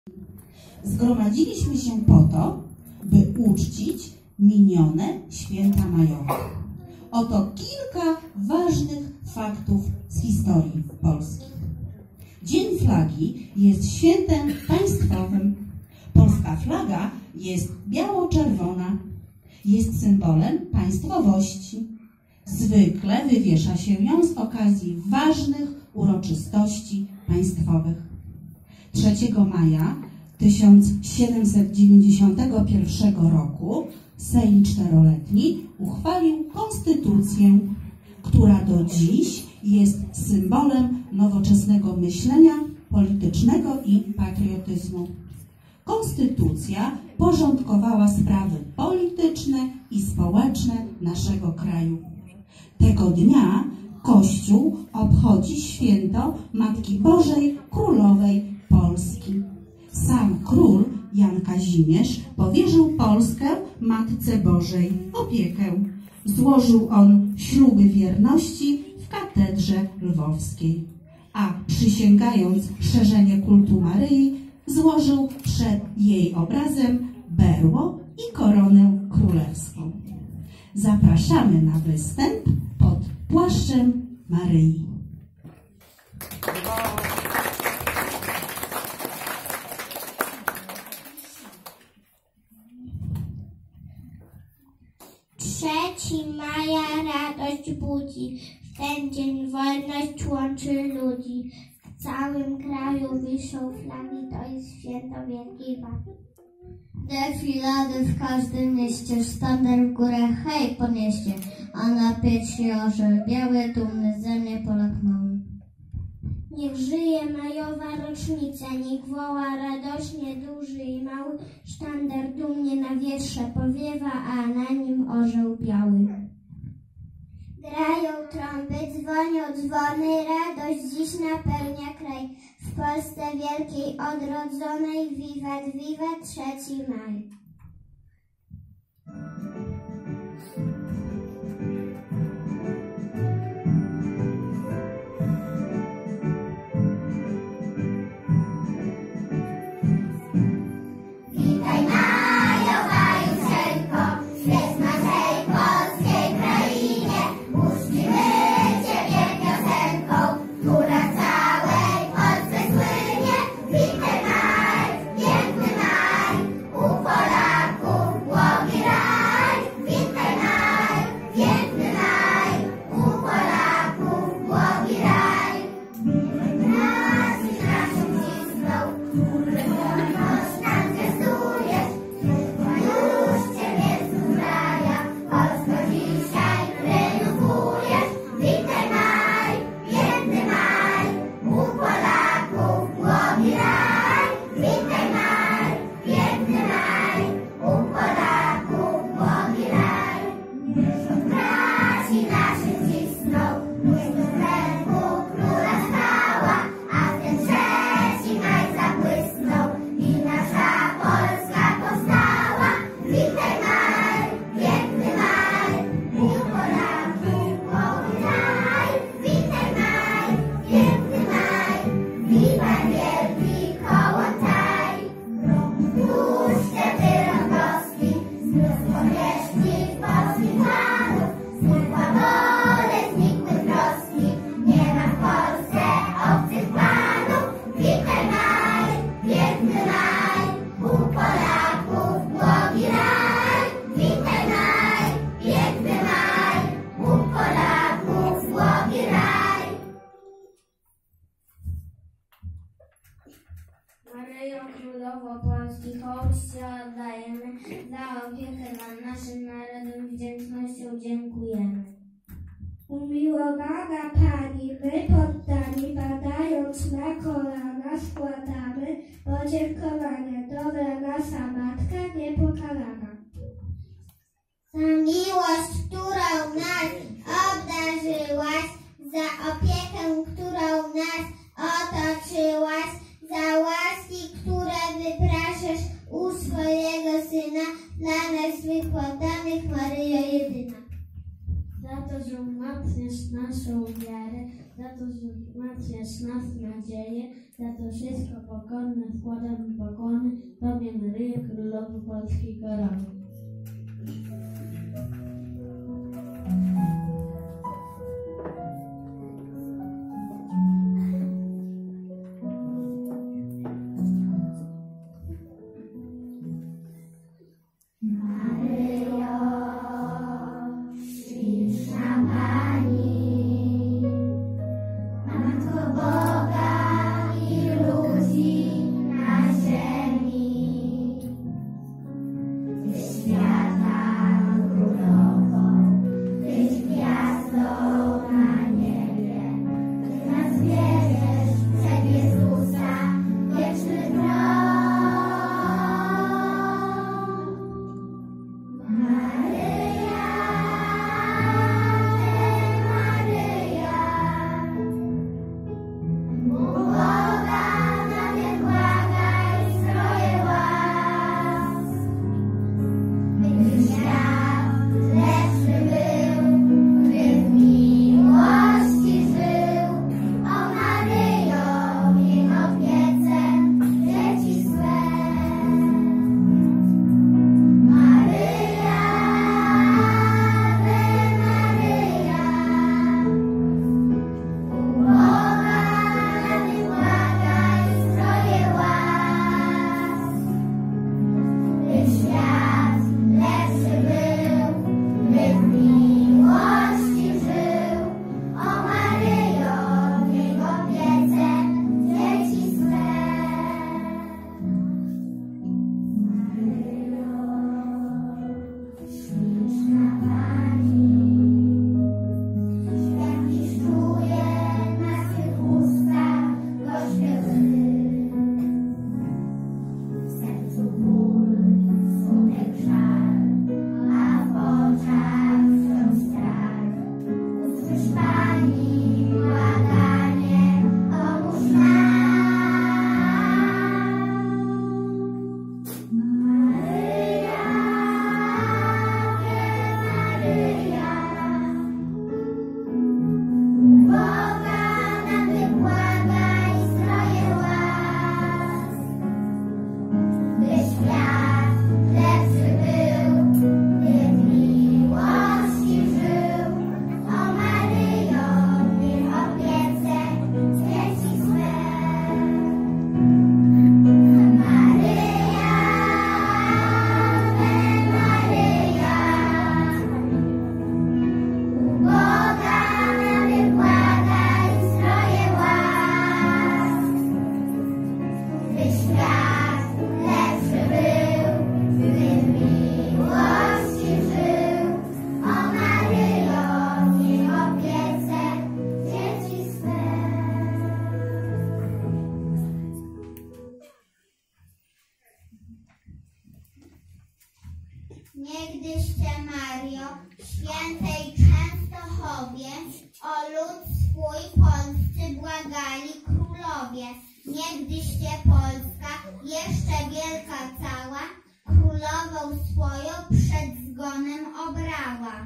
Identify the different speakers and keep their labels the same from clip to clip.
Speaker 1: Zgromadziliśmy się po to, by uczcić minione święta majowe. Oto kilka ważnych faktów z historii Polski. Dzień Flagi jest świętem państwowym. Polska flaga jest biało-czerwona. Jest symbolem państwowości. Zwykle wywiesza się ją z okazji ważnych uroczystości państwowych. 3 maja 1791 roku Sejm Czteroletni uchwalił konstytucję, która do dziś jest symbolem nowoczesnego myślenia politycznego i patriotyzmu. Konstytucja porządkowała sprawy polityczne i społeczne naszego kraju. Tego dnia Kościół obchodzi święto Matki Bożej Królowej Polski. Sam król Jan Kazimierz powierzył Polskę Matce Bożej opiekę. Złożył on śluby wierności w katedrze lwowskiej, a przysięgając szerzenie kultu Maryi, złożył przed jej obrazem berło i koronę królewską. Zapraszamy na występ pod płaszczem Maryi.
Speaker 2: Trzeci maja radość budzi, w ten dzień wolność łączy ludzi. W całym kraju wiszą flagi, to jest święto wielkiej wagi. Defilady w każdym mieście, sztandar w górę, hej ponieście, a na piersi orzeł biały, dumny ze mnie Polak mały. Niech żyje majowa rocznica, niech woła radośnie duży i mały, sztandar dumnie na wietrze powiewa, a na nim orzeł biały. Grają trąby, dzwonią dzwony, radość dziś napełnia kraj. W Polsce wielkiej odrodzonej, wiwat, wiwat 3 maj.
Speaker 3: Maryjo Królowo Polski, hołd Ci oddajemy, za opiekę nad naszym narodem wdzięcznością dziękujemy.
Speaker 4: Umiłowana Pani, my poddani, padając na kolana, składamy podziękowania. Dobra nasza Matka niepokalana.
Speaker 2: Za miłość, którą nas obdarzyłaś, za opiekę, którą nas otoczyłaś, za łaski, które wypraszasz u swojego Syna, dla nas wykładanych Maryjo jedyna.
Speaker 3: Za to, że umacniasz naszą wiarę, za to, że wzmacniasz nas nadzieję, za to wszystko pokorne składam pokłony Tobie, Maryjo, Królowo polskiego rodu.
Speaker 2: Niegdyście, Mario, świętej Częstochowie, o lud swój polscy błagali królowie. Niegdyście Polska, jeszcze wielka cała, królową swoją przed zgonem obrała.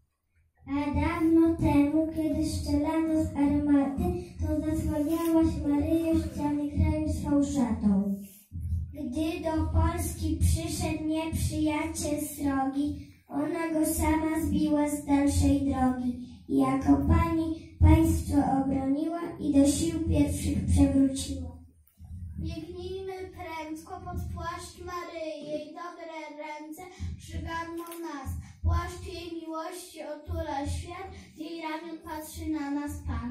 Speaker 4: A dawno temu, kiedy strzelano z armaty, to zasłaniałaś, Maryjo, ściany kraju swą szatą. Gdy do Polski przyszedł nieprzyjaciel srogi, ona go sama zbiła z dalszej drogi. I jako pani państwo obroniła i do sił pierwszych przewróciła.
Speaker 2: Biegnijmy prędko pod płaszcz Maryi, jej dobre ręce przygarną nas. Płaszcz jej miłości otula świat, z jej ramion patrzy na nas Pan.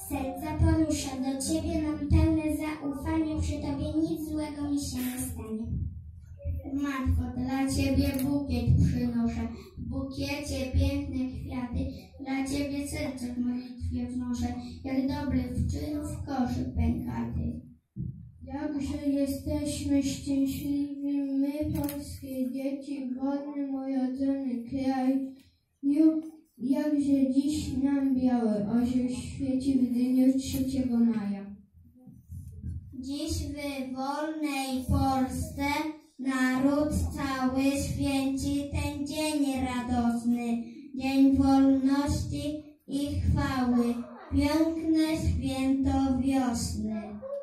Speaker 2: serca porusza, do Ciebie mam pełne zaufanie, przy Tobie nic złego mi się nie stanie.
Speaker 3: Matko, dla Ciebie bukiet przynoszę, w bukiecie piękne kwiaty, dla Ciebie serce w modlitwie wnoszę, jak dobry wczynów koszyk pękaty.
Speaker 5: Jakże jesteśmy szczęśliwi, my, polskie dzieci, wolny, urodzony kraj. Jakże dziś nam biały orzeł świeci w dniu 3 maja.
Speaker 2: Dziś w wolnej Polsce naród cały święci ten dzień radosny, dzień wolności i chwały, piękne święto wiosny.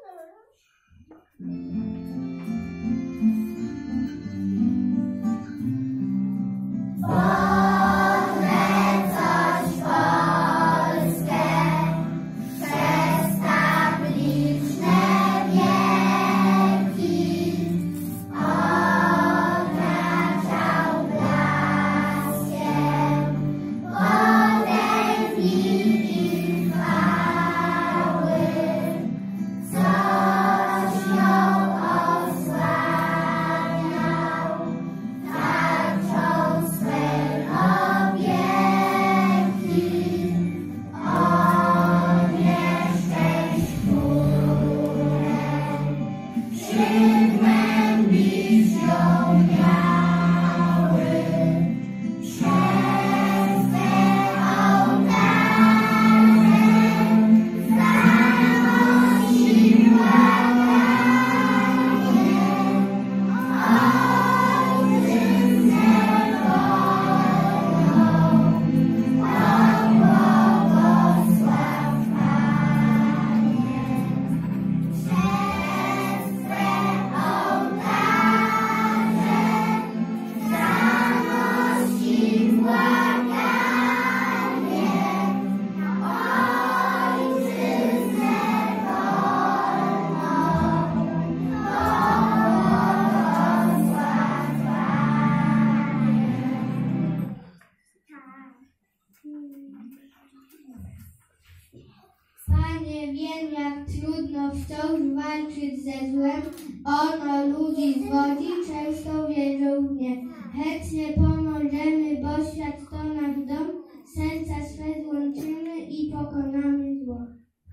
Speaker 5: Panie, wiem, jak trudno wciąż walczyć ze złem. Ono ludzi zwodzi, często wierzą w nie. Chętnie pomożemy, bo świat to nasz dom. Serca swe złączymy i pokonamy zło.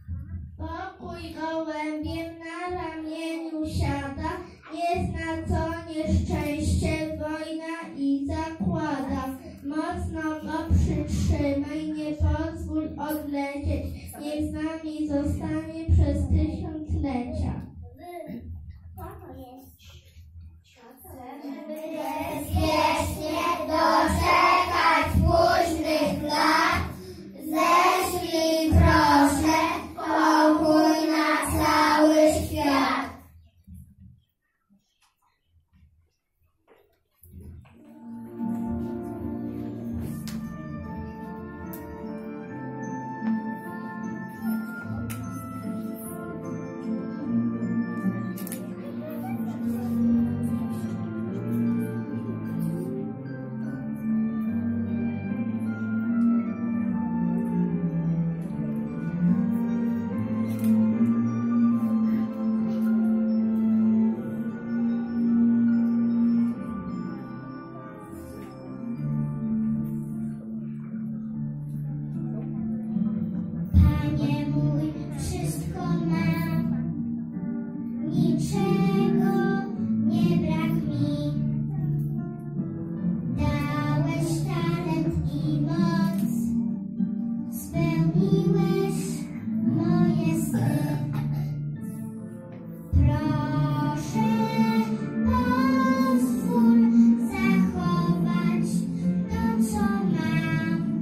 Speaker 5: Pokój gołębiem na ramieniu siada, nie zna co nieszczęście, wojna i zakłada. Mocno go przytrzymaj, nie pozwól odlecieć, niech z nami zostanie przez tysiąclecia.
Speaker 2: Bezpiecznie doczekać późnych lat, ześlij proszę pokój na cały świat. Panie mój, wszystko mam, niczego nie brak mi. Dałeś talent i moc, spełniłeś moje sny. Proszę, pozwól zachować to, co mam.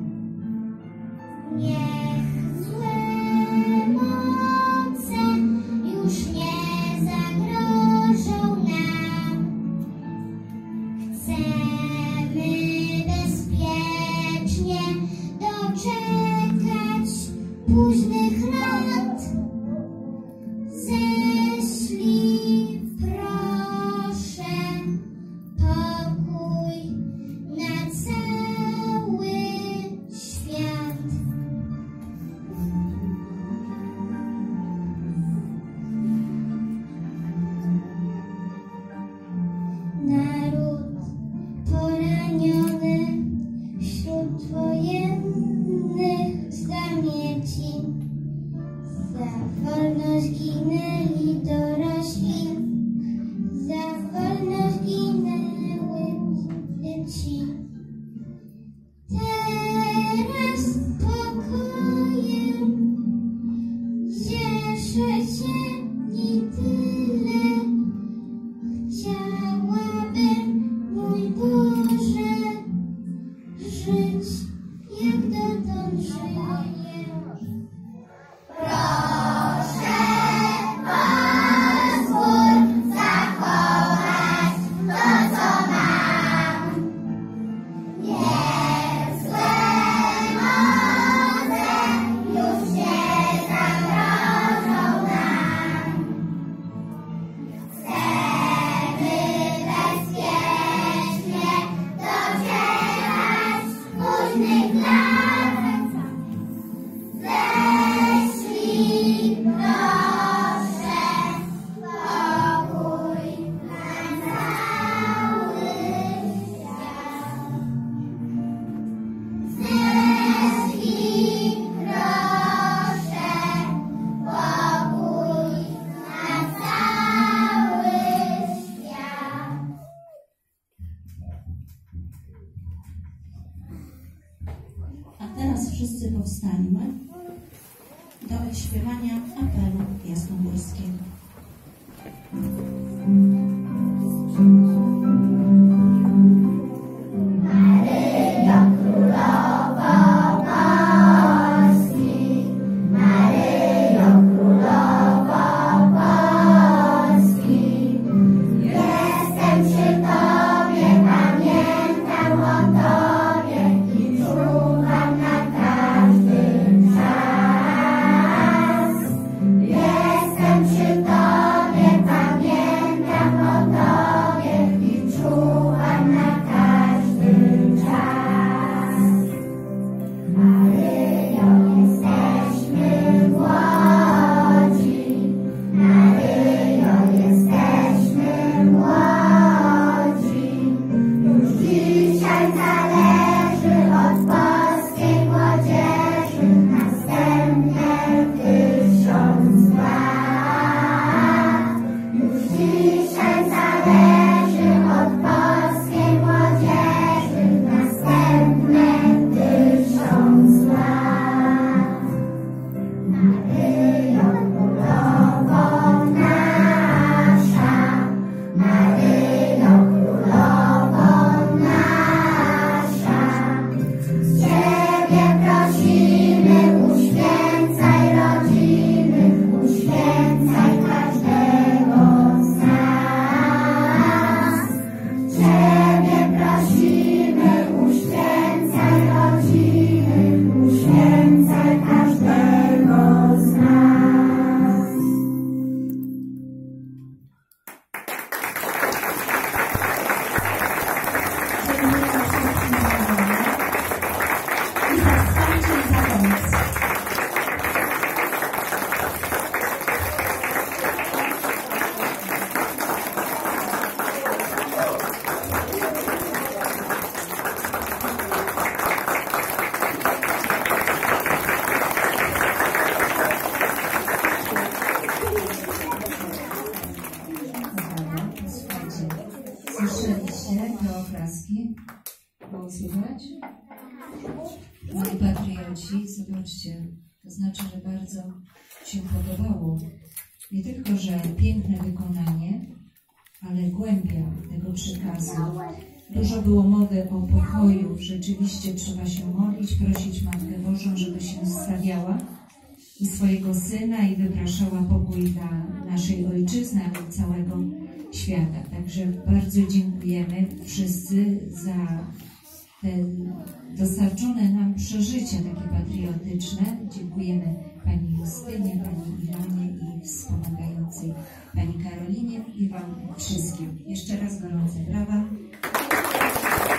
Speaker 2: Niech złe moce już nie zagrożą nam. Chcemy bezpiecznie doczekać późnych lat. Ześlij proszę pokój na cały świat.
Speaker 4: wojennych zamieci. Za wolność ginęli dorośli, za wolność ginęły dzieci. Teraz spokojem cieszę się i tyle. Chciałabym, mój Boże, żyć jak dotąd żyję. Proszę pozwól zachować to, co mam. Niezłe moce już nie zagrożą nam. Chcemy bezpiecznie docierać późnych lat. Ześlij proszę pokój na cały świat. Ześlij proszę pokój na cały świat.
Speaker 1: A teraz wszyscy powstańmy do odśpiewania apelu jasnogórskiego.
Speaker 4: Maryjo, Królowo Polski, Maryjo, Królowo Polski, jestem przy Tobie, pamiętam o Tobie i czuwam na każdy czas. Jestem przy Tobie, pamiętam o Tobie i czuwam na każdy czas. Maryjo, jesteśmy w Łodzi, Maryjo, jesteśmy w Łodzi. Już dzisiaj zależy od polskiej młodzieży następne 1000 lat. Już dzisiaj zależy od polskiej młodzieży następne 1000 lat. Maryjo, Królowo nasza, Maryjo, Królowo nasza, Ciebie prosimy, uświęcaj rodziny, uświęcaj każdego z nas. Ciebie prosimy, uświęcaj rodziny, uświęcaj każdego z nas.
Speaker 1: I za wsparcie i za pomoc.
Speaker 6: Słuchajcie, słyszeliście te oklaski? Było słychać? Moi patrioci, zobaczcie, to znaczy, że bardzo się podobało. Nie tylko, że piękne wykonanie, ale głębia tego przekazu. Dużo było mowy o pokoju. Rzeczywiście trzeba się modlić, prosić Matkę Bożą, żeby się stawiała i swojego Syna i wypraszała pokój dla naszej Ojczyzny, ale i całego świata. Także bardzo dziękujemy wszyscy za te dostarczone nam przeżycia takie patriotyczne. Dziękujemy Pani Justynie, Pani Ilonie i wspomagającej Pani Karolinie i Wam wszystkim. Jeszcze raz gorące brawa.